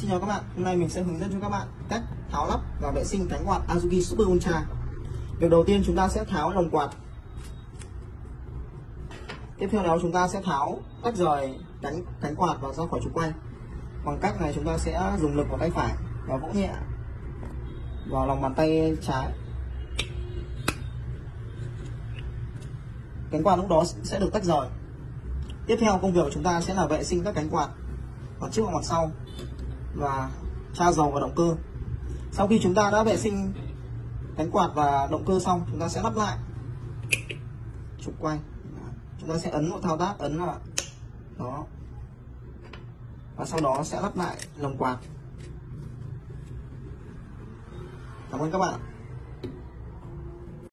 Xin chào các bạn, hôm nay mình sẽ hướng dẫn cho các bạn cách tháo lắp và vệ sinh cánh quạt Azuki Super Ultra. Việc đầu tiên chúng ta sẽ tháo lồng quạt. Tiếp theo đó chúng ta sẽ tháo tách rời cánh quạt và ra khỏi trục quay. Bằng cách này chúng ta sẽ dùng lực vào tay phải và vỗ nhẹ vào lòng bàn tay trái. Cánh quạt lúc đó sẽ được tách rời. Tiếp theo công việc của chúng ta sẽ là vệ sinh các cánh quạt mặt trước và mặt sau và tra dầu và động cơ. Sau khi chúng ta đã vệ sinh cánh quạt và động cơ xong, chúng ta sẽ lắp lại trục quay. Chúng ta sẽ ấn vào thao tác, ấn vào đó, và sau đó sẽ lắp lại lồng quạt. Cảm ơn các bạn.